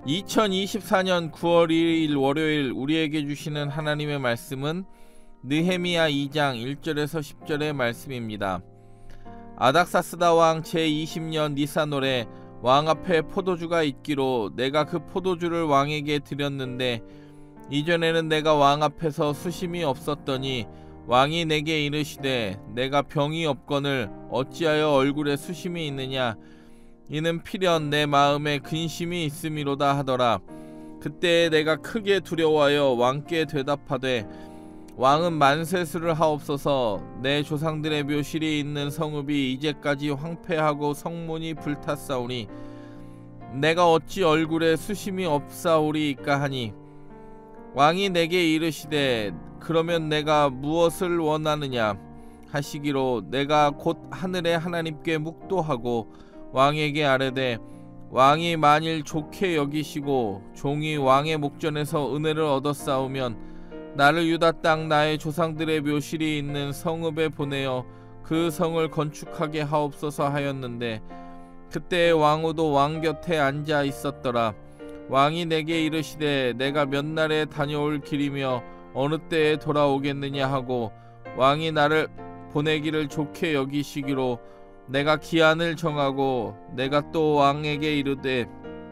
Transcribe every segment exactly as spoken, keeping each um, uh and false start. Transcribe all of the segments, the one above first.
이천이십사 년 구월 일일 월요일 우리에게 주시는 하나님의 말씀은 느헤미야 이 장 일 절에서 십 절의 말씀입니다. 아닥사스다 왕 제이십 년 니산월에 왕 앞에 포도주가 있기로 내가 그 포도주를 왕에게 드렸는데 이전에는 내가 왕 앞에서 수심이 없었더니 왕이 내게 이르시되 내가 병이 없거늘 어찌하여 얼굴에 수심이 있느냐 이는 필연 내 마음에 근심이 있음이로다 하더라. 그때 내가 크게 두려워하여 왕께 대답하되 왕은 만세수를 하옵소서. 내 조상들의 묘실이 있는 성읍이 이제까지 황폐하고 성문이 불탔사오니 내가 어찌 얼굴에 수심이 없사오리이까 하니 왕이 내게 이르시되 그러면 내가 무엇을 원하느냐 하시기로 내가 곧 하늘의 하나님께 묵도하고 왕에게 아뢰되 왕이 만일 좋게 여기시고 종이 왕의 목전에서 은혜를 얻었사오면 나를 유다 땅 나의 조상들의 묘실이 있는 성읍에 보내어 그 성을 건축하게 하옵소서 하였는데 그때 왕후도 왕 곁에 앉아 있었더라. 왕이 내게 이르시되 내가 몇 날에 다녀올 길이며 어느 때에 돌아오겠느냐 하고 왕이 나를 보내기를 좋게 여기시기로 내가 기한을 정하고 내가 또 왕에게 이르되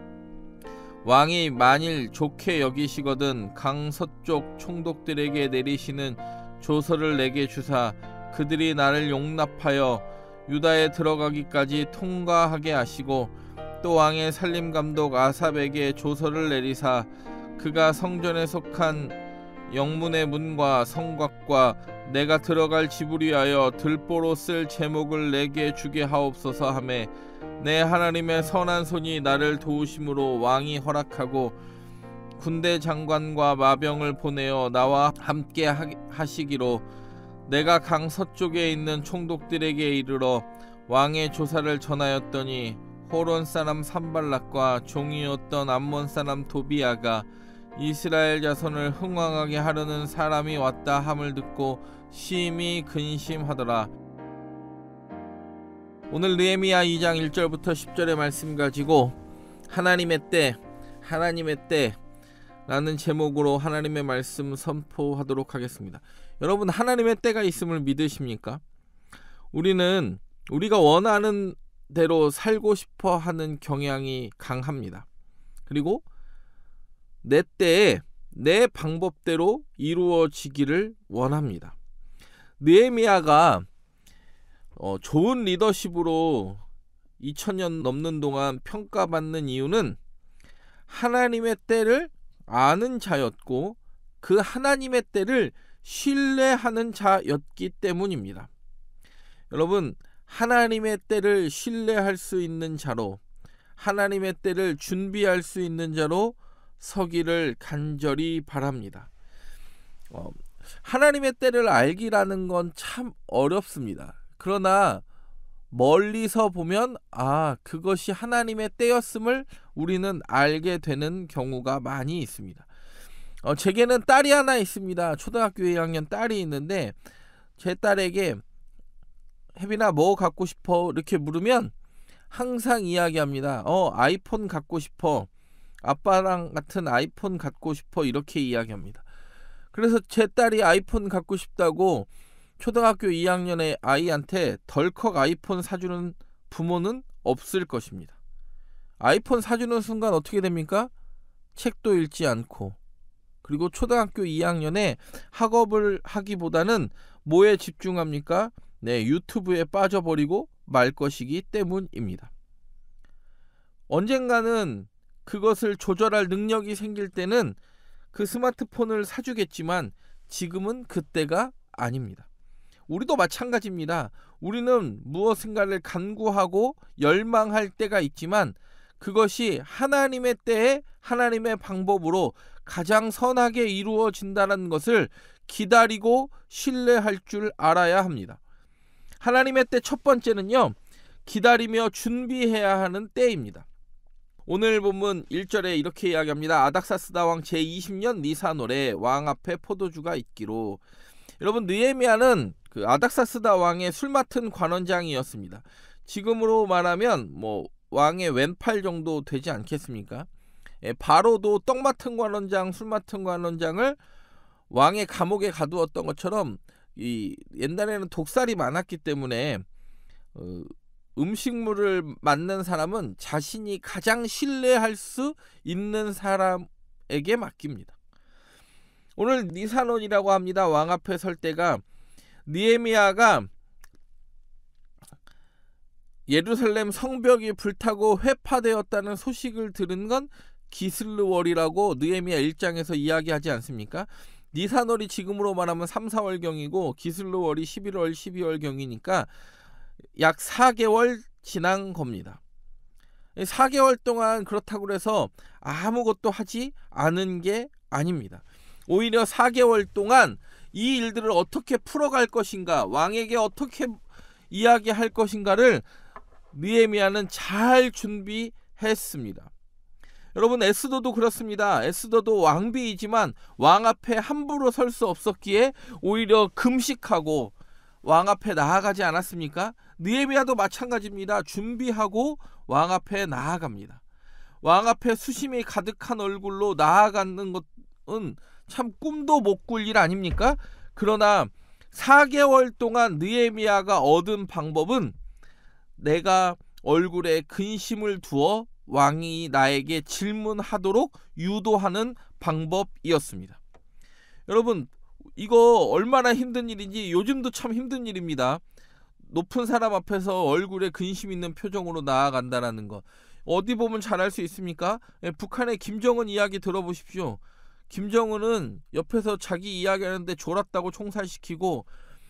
왕이 만일 좋게 여기시거든 강 서쪽 총독들에게 내리시는 조서를 내게 주사 그들이 나를 용납하여 유다에 들어가기까지 통과하게 하시고 또 왕의 살림감독 아삽에게 조서를 내리사 그가 성전에 속한 영문의 문과 성곽과 내가 들어갈 집을 위하여 들보로 쓸 제목을 내게 주게 하옵소서 하매 내 하나님의 선한 손이 나를 도우심으로 왕이 허락하고 군대 장관과 마병을 보내어 나와 함께 하시기로 내가 강 서쪽에 있는 총독들에게 이르러 왕의 조사를 전하였더니 호론 사람 산발락과 종이었던 암몬 사람 도비아가 이스라엘 자손을 흥왕하게 하려는 사람이 왔다 함을 듣고 심히 근심하더라. 오늘 느헤미야 이 장 일 절부터 십 절의 말씀 가지고 하나님의 때, 하나님의 때 라는 제목으로 하나님의 말씀 선포하도록 하겠습니다. 여러분, 하나님의 때가 있음을 믿으십니까? 우리는 우리가 원하는 대로 살고 싶어 하는 경향이 강합니다. 그리고 내 때에 내 방법대로 이루어지기를 원합니다. 느헤미야가 어, 좋은 리더십으로 이천 년 넘는 동안 평가받는 이유는 하나님의 때를 아는 자였고 그 하나님의 때를 신뢰하는 자였기 때문입니다. 여러분, 하나님의 때를 신뢰할 수 있는 자로, 하나님의 때를 준비할 수 있는 자로 서기를 간절히 바랍니다. 어, 하나님의 때를 알기라는 건 참 어렵습니다. 그러나 멀리서 보면 아, 그것이 하나님의 때였음을 우리는 알게 되는 경우가 많이 있습니다. 어, 제게는 딸이 하나 있습니다. 초등학교 이 학년 딸이 있는데 제 딸에게 혜빈아 뭐 갖고 싶어? 이렇게 물으면 항상 이야기합니다. 어 아이폰 갖고 싶어. 아빠랑 같은 아이폰 갖고 싶어. 이렇게 이야기합니다. 그래서 제 딸이 아이폰 갖고 싶다고 초등학교 이 학년의 아이한테 덜컥 아이폰 사주는 부모는 없을 것입니다. 아이폰 사주는 순간 어떻게 됩니까? 책도 읽지 않고, 그리고 초등학교 이 학년에 학업을 하기보다는 뭐에 집중합니까? 네, 유튜브에 빠져버리고 말 것이기 때문입니다. 언젠가는 그것을 조절할 능력이 생길 때는 그 스마트폰을 사주겠지만 지금은 그때가 아닙니다. 우리도 마찬가지입니다. 우리는 무엇인가를 간구하고 열망할 때가 있지만 그것이 하나님의 때에 하나님의 방법으로 가장 선하게 이루어진다는 것을 기다리고 신뢰할 줄 알아야 합니다. 하나님의 때 첫 번째는요, 기다리며 준비해야 하는 때입니다. 오늘 본문 일 절에 이렇게 이야기합니다. 아닥사스다 왕 제이십 년 니산월에 왕 앞에 포도주가 있기로. 여러분, 느헤미야는 그 아닥사스다 왕의 술 맡은 관원장이었습니다. 지금으로 말하면 뭐 왕의 왼팔 정도 되지 않겠습니까? 예, 바로도 떡 맡은 관원장, 술 맡은 관원장을 왕의 감옥에 가두었던 것처럼 이 옛날에는 독살이 많았기 때문에 어, 음식물을 맡는 사람은 자신이 가장 신뢰할 수 있는 사람에게 맡깁니다. 오늘 니사논이라고 합니다. 왕 앞에 설 때가 느헤미야가 예루살렘 성벽이 불타고 회파되었다는 소식을 들은 건 기슬르월이라고 느헤미야 일 장에서 이야기하지 않습니까? 니사논이 지금으로 말하면 삼, 사월경이고 기슬르월이 십일월, 십이월경이니까 약 사 개월 지난 겁니다. 사 개월 동안 그렇다고 해서 아무것도 하지 않은 게 아닙니다. 오히려 사 개월 동안 이 일들을 어떻게 풀어갈 것인가, 왕에게 어떻게 이야기할 것인가를 느헤미야는 잘 준비했습니다. 여러분, 에스더도 그렇습니다. 에스더도 왕비이지만 왕 앞에 함부로 설 수 없었기에 오히려 금식하고 왕 앞에 나아가지 않았습니까? 느헤미야도 마찬가지입니다. 준비하고 왕 앞에 나아갑니다. 왕 앞에 수심이 가득한 얼굴로 나아가는 것은 참 꿈도 못 꿀 일 아닙니까? 그러나 사 개월 동안 느헤미야가 얻은 방법은 내가 얼굴에 근심을 두어 왕이 나에게 질문하도록 유도하는 방법이었습니다. 여러분, 이거 얼마나 힘든 일인지 요즘도 참 힘든 일입니다. 높은 사람 앞에서 얼굴에 근심 있는 표정으로 나아간다는 거 어디 보면 잘할 수 있습니까? 예, 북한의 김정은 이야기 들어보십시오. 김정은은 옆에서 자기 이야기하는데 졸았다고 총살시키고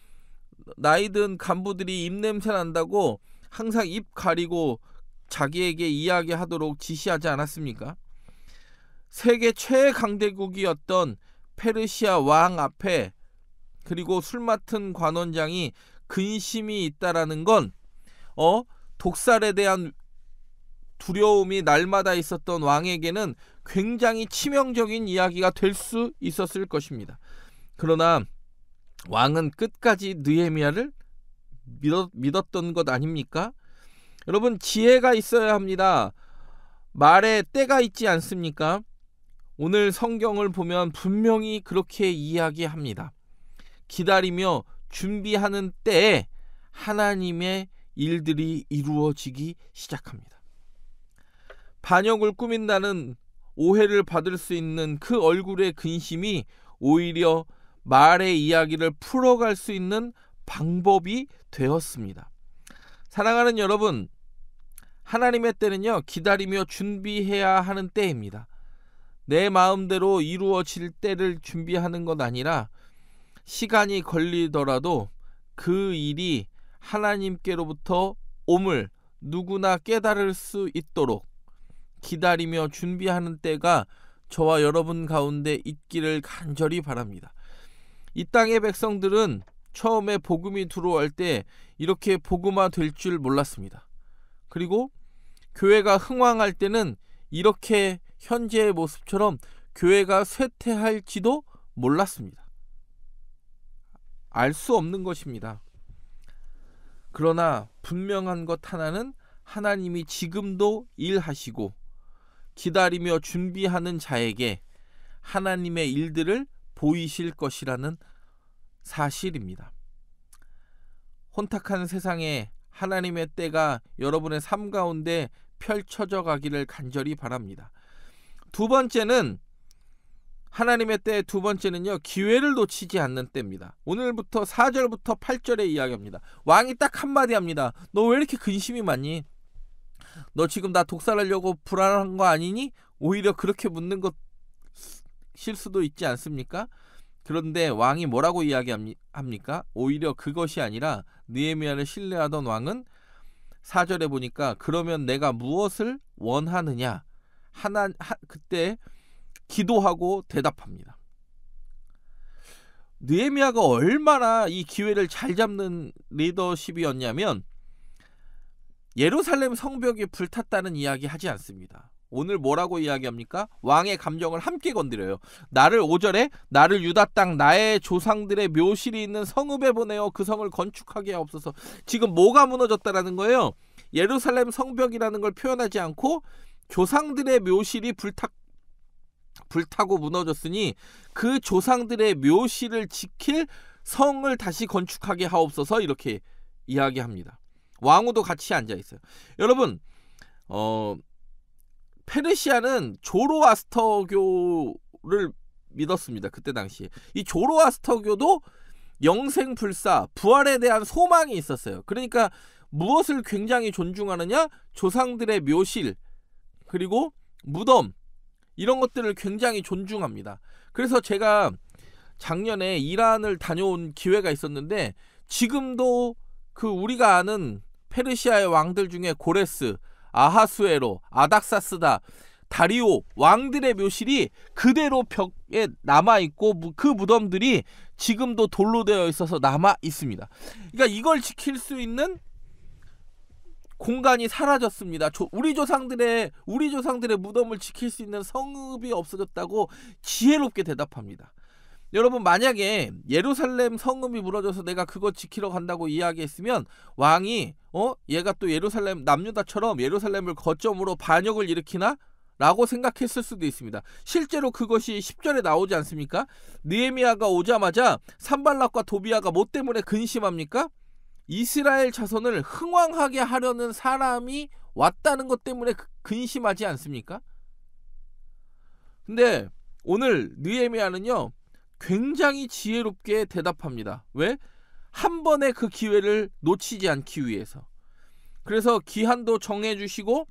나이든 간부들이 입냄새 난다고 항상 입 가리고 자기에게 이야기하도록 지시하지 않았습니까? 세계 최강대국이었던 페르시아 왕 앞에 그리고 술 맡은 관원장이 근심이 있다라는 건 어? 독살에 대한 두려움이 날마다 있었던 왕에게는 굉장히 치명적인 이야기가 될 수 있었을 것입니다. 그러나 왕은 끝까지 느헤미야를 믿었, 믿었던 것 아닙니까? 여러분, 지혜가 있어야 합니다. 말에 때가 있지 않습니까? 오늘 성경을 보면 분명히 그렇게 이야기합니다. 기다리며 준비하는 때에 하나님의 일들이 이루어지기 시작합니다. 반역을 꾸민다는 오해를 받을 수 있는 그 얼굴의 근심이 오히려 말의 이야기를 풀어갈 수 있는 방법이 되었습니다. 사랑하는 여러분, 하나님의 때는요, 기다리며 준비해야 하는 때입니다. 내 마음대로 이루어질 때를 준비하는 것 아니라 시간이 걸리더라도 그 일이 하나님께로부터 옴을 누구나 깨달을 수 있도록 기다리며 준비하는 때가 저와 여러분 가운데 있기를 간절히 바랍니다. 이 땅의 백성들은 처음에 복음이 들어올 때 이렇게 복음화 될 줄 몰랐습니다. 그리고 교회가 흥왕할 때는 이렇게 현재의 모습처럼 교회가 쇠퇴할지도 몰랐습니다. 알 수 없는 것입니다. 그러나 분명한 것 하나는 하나님이 지금도 일하시고 기다리며 준비하는 자에게 하나님의 일들을 보이실 것이라는 사실입니다. 혼탁한 세상에 하나님의 때가 여러분의 삶 가운데 펼쳐져 가기를 간절히 바랍니다. 두 번째는 하나님의 때 두 번째는요, 기회를 놓치지 않는 때입니다. 오늘부터 사 절부터 팔 절에 이야기합니다. 왕이 딱 한마디 합니다. 너 왜 이렇게 근심이 많니? 너 지금 나 독살하려고 불안한 거 아니니? 오히려 그렇게 묻는 것일 수도 있지 않습니까? 그런데 왕이 뭐라고 이야기합니까? 오히려 그것이 아니라 느헤미야를 신뢰하던 왕은 사 절에 보니까 그러면 내가 무엇을 원하느냐? 하나 하, 그때 기도하고 대답합니다. 느헤미야가 얼마나 이 기회를 잘 잡는 리더십이었냐면 예루살렘 성벽이 불탔다는 이야기 하지 않습니다. 오늘 뭐라고 이야기합니까? 왕의 감정을 함께 건드려요. 나를 오 절에 나를 유다 땅 나의 조상들의 묘실이 있는 성읍에 보내어 그 성을 건축하게 하옵소서. 지금 뭐가 무너졌다라는 거예요? 예루살렘 성벽이라는 걸 표현하지 않고 조상들의 묘실이 불탔, 불타고 무너졌으니 그 조상들의 묘실을 지킬 성을 다시 건축하게 하옵소서, 이렇게 이야기합니다. 왕후도 같이 앉아 있어요. 여러분, 어, 페르시아는 조로아스터교를 믿었습니다. 그때 당시에. 이 조로아스터교도 영생불사, 부활에 대한 소망이 있었어요. 그러니까 무엇을 굉장히 존중하느냐? 조상들의 묘실, 그리고 무덤, 이런 것들을 굉장히 존중합니다. 그래서 제가 작년에 이란을 다녀온 기회가 있었는데, 지금도 그 우리가 아는 페르시아의 왕들 중에 고레스, 아하수에로, 아닥사스다, 다리오 왕들의 묘실이 그대로 벽에 남아있고, 그 무덤들이 지금도 돌로 되어 있어서 남아 있습니다. 그러니까 이걸 지킬 수 있는 공간이 사라졌습니다. 조, 우리 조상들의 우리 조상들의 무덤을 지킬 수 있는 성읍이 없어졌다고 지혜롭게 대답합니다. 여러분, 만약에 예루살렘 성읍이 무너져서 내가 그거 지키러 간다고 이야기했으면 왕이 어 얘가 또 예루살렘 남유다처럼 예루살렘을 거점으로 반역을 일으키나? 라고 생각했을 수도 있습니다. 실제로 그것이 십 절에 나오지 않습니까? 느헤미야가 오자마자 산발락과 도비야가 뭐 때문에 근심합니까? 이스라엘 자손을 흥왕하게 하려는 사람이 왔다는 것 때문에 근심하지 않습니까? 근데 오늘 느헤미야는요, 굉장히 지혜롭게 대답합니다. 왜? 한 번의 그 기회를 놓치지 않기 위해서. 그래서 기한도 정해주시고,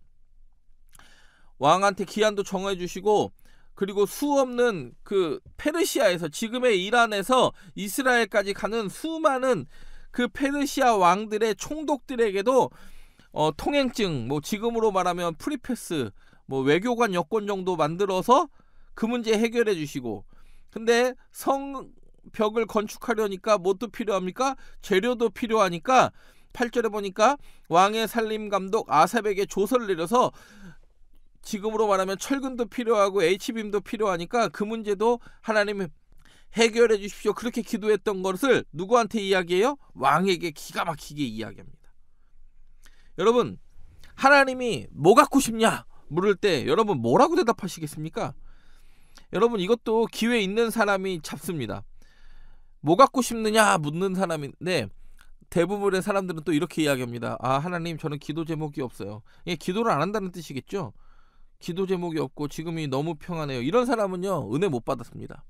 왕한테 기한도 정해주시고, 그리고 수없는 그 페르시아에서, 지금의 이란에서 이스라엘까지 가는 수많은 그 페르시아 왕들의 총독들에게도 어, 통행증, 뭐 지금으로 말하면 프리패스, 뭐 외교관 여권 정도 만들어서 그 문제 해결해 주시고, 근데 성벽을 건축하려니까 뭣도 필요합니까? 재료도 필요하니까 팔 절에 보니까 왕의 살림 감독 아삽에게 조서를 내려서, 지금으로 말하면 철근도 필요하고 H빔도 필요하니까 그 문제도 하나님 해결해 주십시오, 그렇게 기도했던 것을 누구한테 이야기해요? 왕에게 기가 막히게 이야기합니다. 여러분, 하나님이 뭐 갖고 싶냐 물을 때 여러분 뭐라고 대답하시겠습니까? 여러분, 이것도 기회 있는 사람이 잡습니다. 뭐 갖고 싶느냐 묻는 사람인데, 대부분의 사람들은 또 이렇게 이야기합니다. 아, 하나님, 저는 기도 제목이 없어요. 예, 기도를 안 한다는 뜻이겠죠. 기도 제목이 없고 지금이 너무 평안해요. 이런 사람은요, 은혜 못 받았습니다.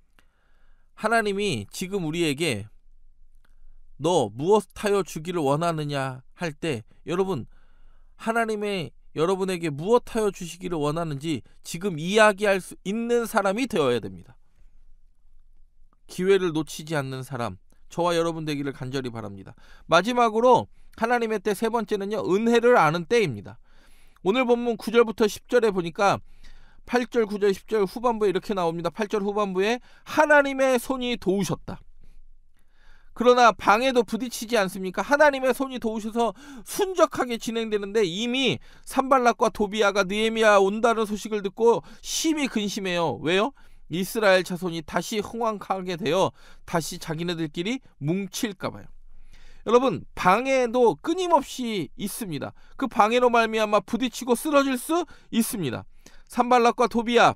하나님이 지금 우리에게 너 무엇하여 주기를 원하느냐 할 때, 여러분, 하나님의 여러분에게 무엇하여 주시기를 원하는지 지금 이야기할 수 있는 사람이 되어야 됩니다. 기회를 놓치지 않는 사람, 저와 여러분 되기를 간절히 바랍니다. 마지막으로 하나님의 때 세 번째는요, 은혜를 아는 때입니다. 오늘 본문 구 절부터 십 절에 보니까 팔 절, 구 절, 십 절 후반부에 이렇게 나옵니다. 팔 절 후반부에 하나님의 손이 도우셨다. 그러나 방해도 부딪히지 않습니까? 하나님의 손이 도우셔서 순적하게 진행되는데, 이미 산발락과 도비야가 느헤미야 온다는 소식을 듣고 심히 근심해요. 왜요? 이스라엘 자손이 다시 흥왕하게 되어 다시 자기네들끼리 뭉칠까 봐요. 여러분, 방해도 끊임없이 있습니다. 그 방해로 말미암아 부딪히고 쓰러질 수 있습니다. 산발락과 도비야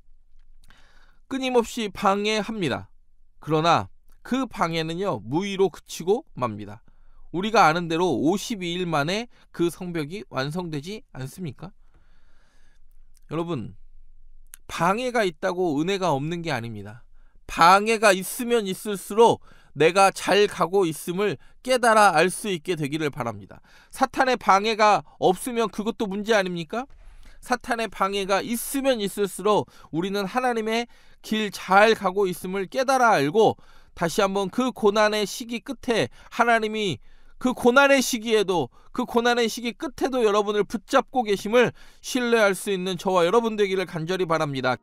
끊임없이 방해합니다. 그러나 그 방해는요, 무의로 그치고 맙니다. 우리가 아는 대로 오십이 일 만에 그 성벽이 완성되지 않습니까? 여러분, 방해가 있다고 은혜가 없는 게 아닙니다. 방해가 있으면 있을수록 내가 잘 가고 있음을 깨달아 알 수 있게 되기를 바랍니다. 사탄의 방해가 없으면 그것도 문제 아닙니까? 사탄의 방해가 있으면 있을수록 우리는 하나님의 길 잘 가고 있음을 깨달아 알고, 다시 한번 그 고난의 시기 끝에 하나님이 그 고난의 시기에도, 그 고난의 시기 끝에도 여러분을 붙잡고 계심을 신뢰할 수 있는 저와 여러분 되기를 간절히 바랍니다.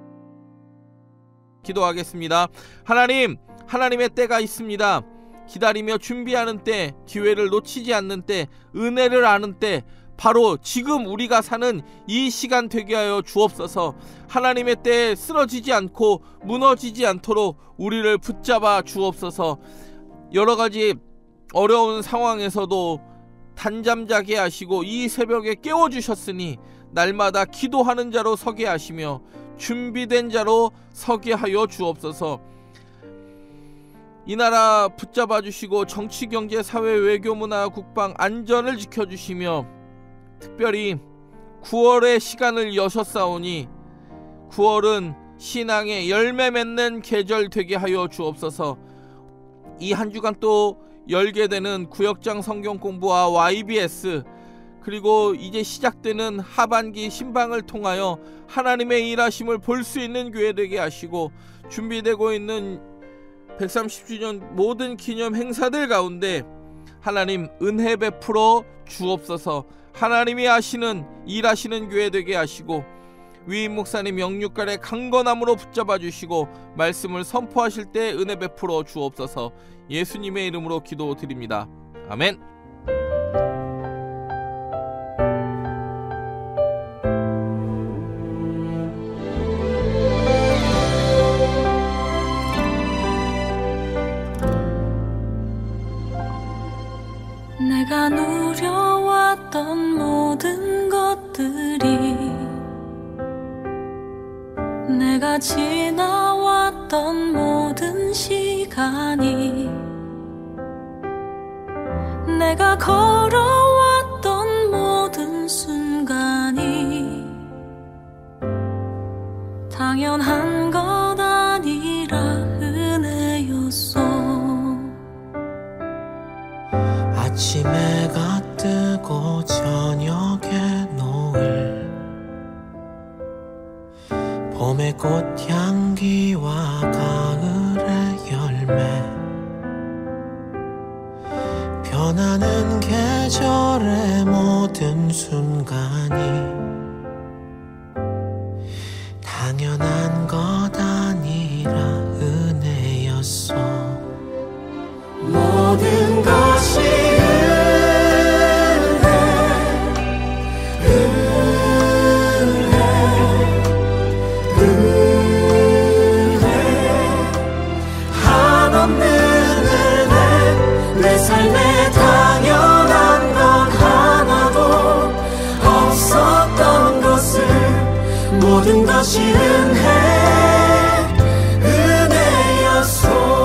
기도하겠습니다. 하나님, 하나님의 때가 있습니다. 기다리며 준비하는 때, 기회를 놓치지 않는 때, 은혜를 아는 때, 바로 지금 우리가 사는 이 시간 되게 하여 주옵소서. 하나님의 때에 쓰러지지 않고 무너지지 않도록 우리를 붙잡아 주옵소서. 여러가지 어려운 상황에서도 단잠 자게 하시고 이 새벽에 깨워주셨으니 날마다 기도하는 자로 서게 하시며 준비된 자로 서게 하여 주옵소서. 이 나라 붙잡아 주시고 정치, 경제, 사회, 외교, 문화, 국방, 안전을 지켜주시며 특별히 구월의 시간을 여셨사오니 구월은 신앙의 열매 맺는 계절 되게 하여 주옵소서. 이 한 주간 또 열게 되는 구역장 성경 공부와 와이비에스, 그리고 이제 시작되는 하반기 신방을 통하여 하나님의 일하심을 볼 수 있는 교회 되게 하시고, 준비되고 있는 백삼십 주년 모든 기념 행사들 가운데 하나님 은혜 베풀어 주옵소서. 하나님이 하시는 일하시는 교회 되게 하시고, 위임 목사님 영육간의 강건함으로 붙잡아 주시고 말씀을 선포하실 때 은혜 베풀어 주옵소서. 예수님의 이름으로 기도드립니다. 아멘. 내가 누려왔던 모든 것들이, 내가 지나왔던 모든 시간이, 내가 걸어왔던 모든 순간이 당연한 것 아니라 은혜였어. 아침에 해가 뜨고 저녁에 노을, 봄의 꽃향기와 가을의 열매, 변하는 계절의 모든 순간이 당연한 것 아니라 은혜였어. 모든 것이 은혜, 은혜, 은혜, 한없는 은혜. 내 삶에 당연한 것 하나도 없었던 것을, 모든 것이 은혜, 은혜였어.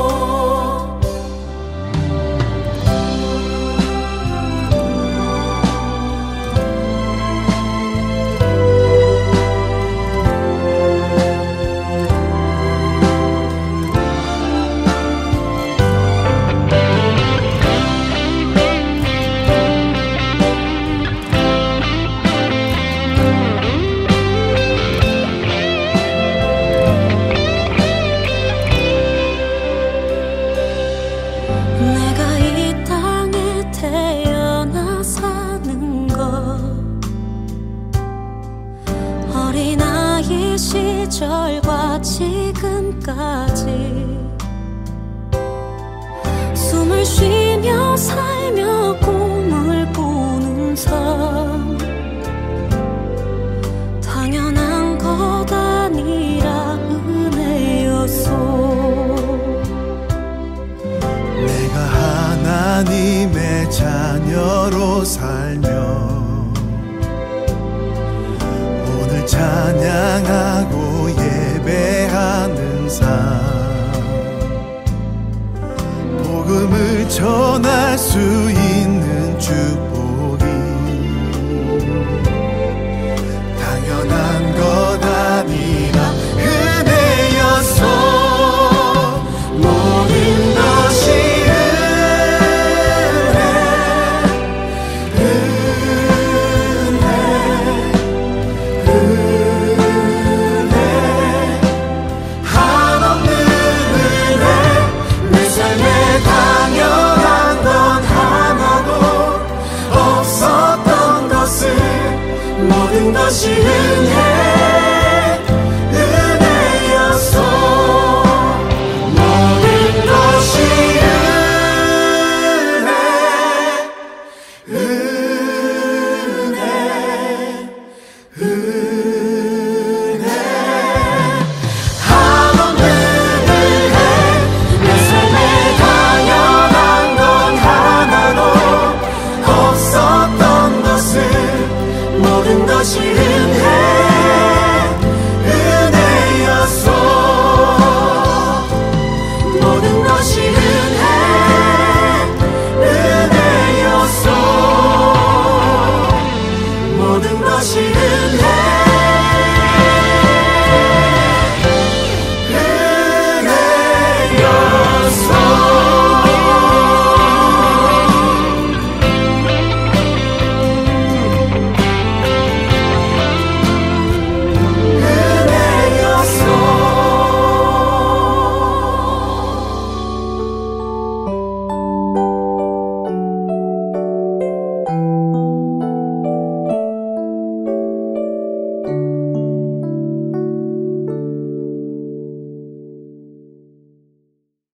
시절과 지금까지 숨을 쉬며 살며 꿈을 꾸는 삶, 당연한 것 아니라 은혜였어. 내가 하나님의 자녀로 살며 오늘 찬양하고 예배하는 삶, 복음을 전할 수